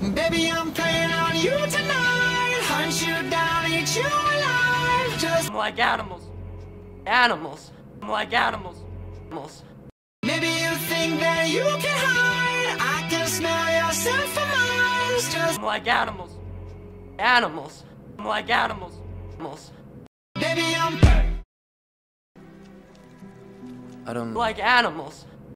Baby, I'm playing on you tonight. Hunt you down, eat you alive. Just I'm like animals. Animals. I'm like animals. Animals. maybe you think that you can hide. I can smell yourself for miles. Just I'm like animals. Animals. I'm like animals. Animals. baby, I'm Like animals.